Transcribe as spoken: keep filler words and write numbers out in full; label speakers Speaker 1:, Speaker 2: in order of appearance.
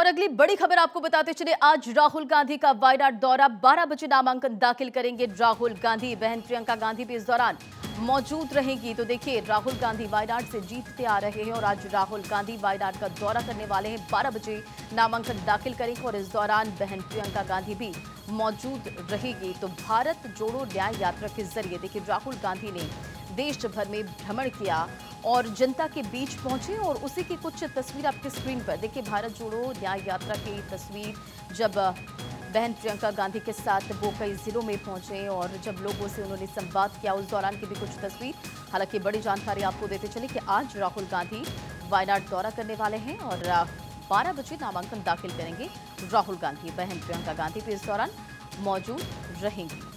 Speaker 1: और अगली बड़ी खबर आपको बताते चले, आज राहुल गांधी का वायनाड दौरा। बारह बजे नामांकन दाखिल करेंगे राहुल गांधी। बहन प्रियंका गांधी भी इस दौरान मौजूद रहेंगी। तो देखिए, राहुल गांधी वायनाड से जीतते आ रहे हैं और आज राहुल गांधी वायनाड का दौरा करने वाले हैं। बारह बजे नामांकन दाखिल करेंगे और इस दौरान बहन प्रियंका गांधी भी मौजूद रहेगी। तो भारत जोड़ो न्याय यात्रा के जरिए देखिए राहुल गांधी ने देश भर में भ्रमण किया और जनता के बीच पहुंचे और उसी की कुछ तस्वीर आपके स्क्रीन पर देखिए। भारत जोड़ो न्याय यात्रा की तस्वीर, जब बहन प्रियंका गांधी के साथ वो कई जिलों में पहुंचे और जब लोगों से उन्होंने संवाद किया, उस दौरान की भी कुछ तस्वीर। हालांकि बड़ी जानकारी आपको देते चले कि आज राहुल गांधी वायनाड दौरा करने वाले हैं और बारह बजे नामांकन दाखिल करेंगे राहुल गांधी। बहन प्रियंका गांधी भी इस दौरान मौजूद रहेंगी।